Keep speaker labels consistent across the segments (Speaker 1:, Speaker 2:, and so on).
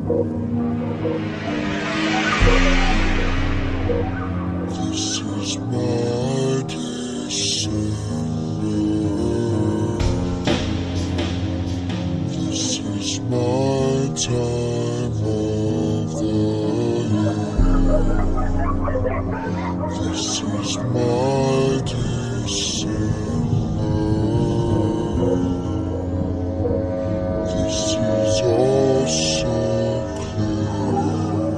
Speaker 1: This is my December. This is my time of the year. This is my December. This is all so clear.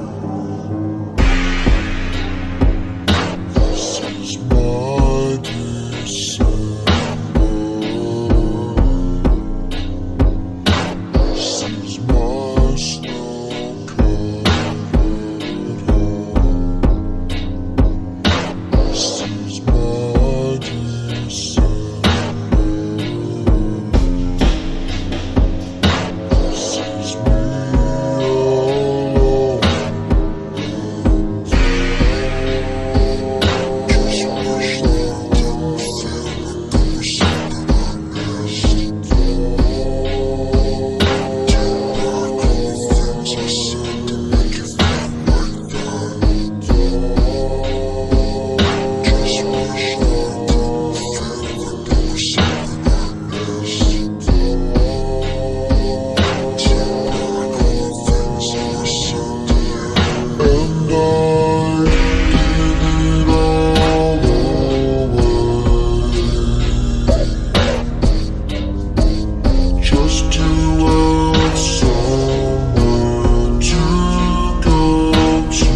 Speaker 1: This is my December. This is my snow-covered home. This is my December. This is me alone. Just wish that I didn't feel like there was something I missed. Take back all the things I said to make you feel like that. Just wish that I didn't feel like there was something I missed. Take back all the things I said to you. And I give it all away, just to have somewhere to go to.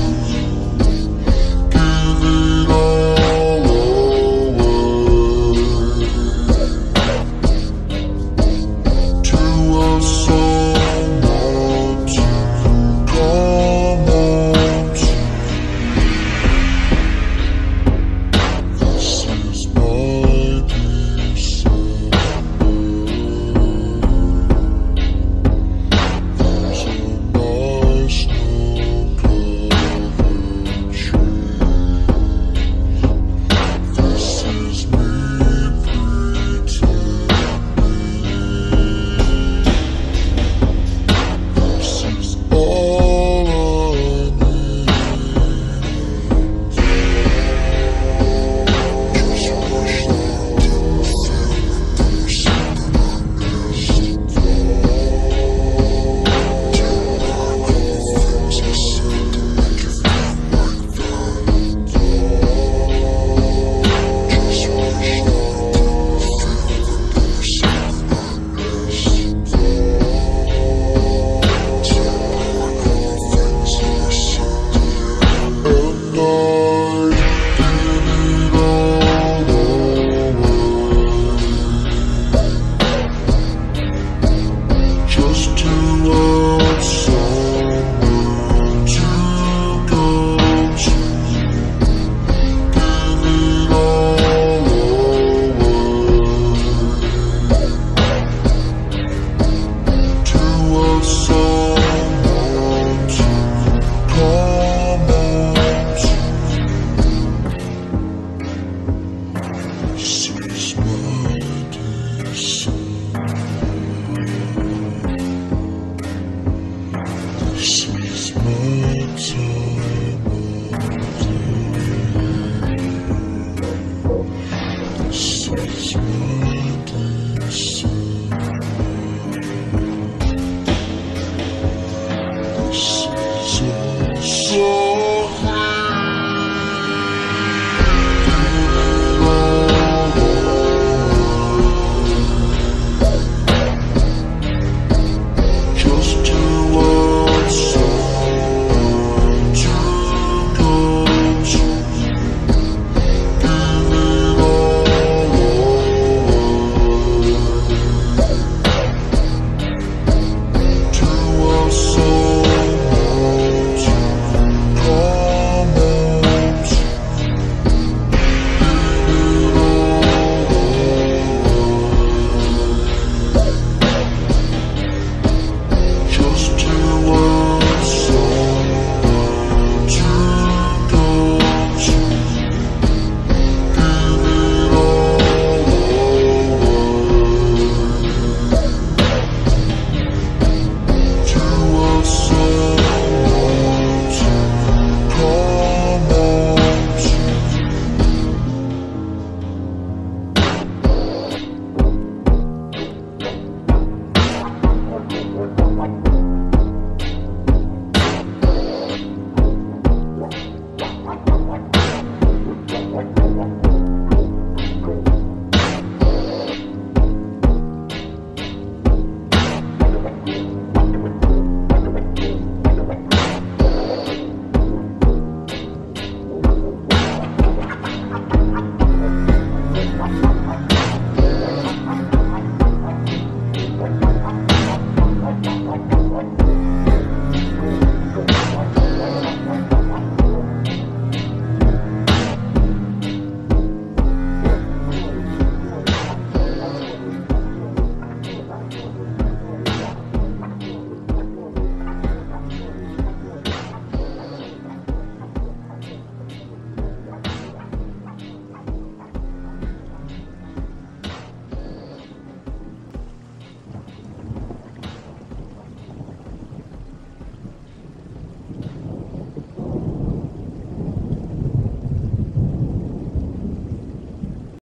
Speaker 1: Give it all away, to have someone to come home to. This is my December. These are my snow-covered trees. This is me pretending. This is all I need. Just wish that I didn't feel like there was something I missed. Take back all the things I said to make you feel like that. Just wish that I didn't feel like there was something I missed. Take back all the things I said to you. And I give it all away, just to have somewhere to go to. Give it all away, to have someone to come home to. This is my December. This is my